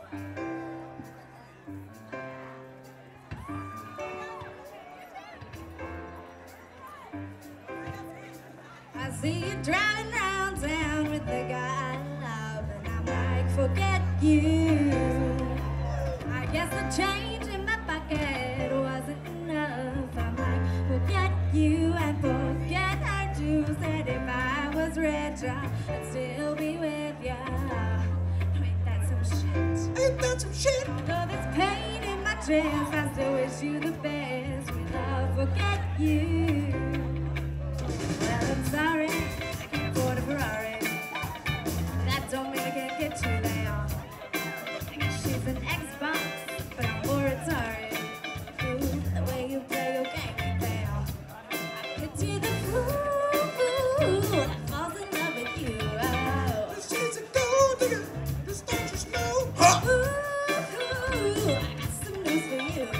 I see you driving round town with the guy I love, and I'm like, forget you. I guess the change in my pocket wasn't enough. I'm like, forget you and forget her too. Said if I was rich, I'd still be with ya. Ain't that some shit? Ain't that some shit? Although there's pain in my chest, I still wish you the best. With love, forget you. Well, I'm sorry, I can't afford a Ferrari. That don't mean I can't get you there. I guess she's an Xbox, but I'm more Atari. Ooh, the way you play your game there. I pity the fool that falls in love with you. Oh. This shit's a gold digger. This don't you know? Ooh, I got some news for you.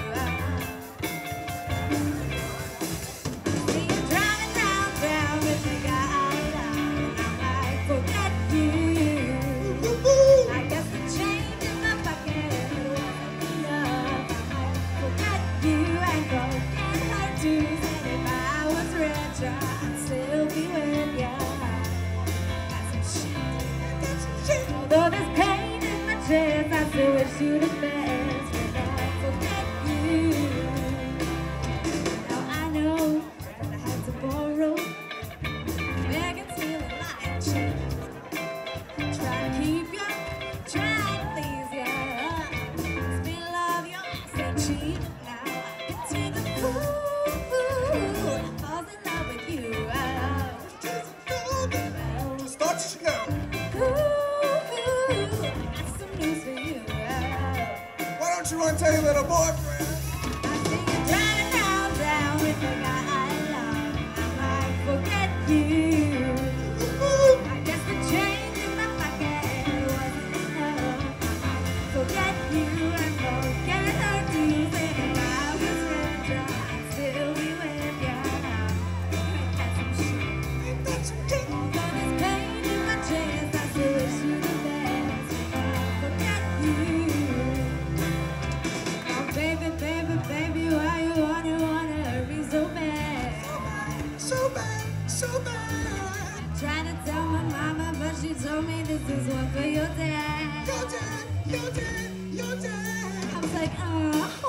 See you driving round town with the guy I love, and I'm like, forget you. I guess the change in my pocket wasn't enough. I forget you and forget her too. Said if I was richer, I'd still be with ya. That's some shit. Although there's pain in my chest, I still wish you the best. But I forget you. Now I know that I had to borrow, begging, stealing, lying, cheating, trying to keep you, trying to please you. Spill love, your ass ain't cheap. Now I pity the fool that falls in love with you. Shit's a gold digger. Well, Just don't you know? ooh, I got some news for you. Why don't you run tell your little boyfriend? I see you driving round town with the guy I love. I might forget you. I guess the change in my pocket wasn't enough. I might forget you and forget her too. Said if I was richer, I'd still be with ya. Ain't that some shit? Ain't that some shit? Although there's pain in my chest, I still wish you the best. Forget you. Oh baby, baby, baby, why you wanna hurt me so bad? So bad, so bad. Trying to tell my mama, but she told me this is one for your dad. Your dad, your dad, your dad. I was like, oh.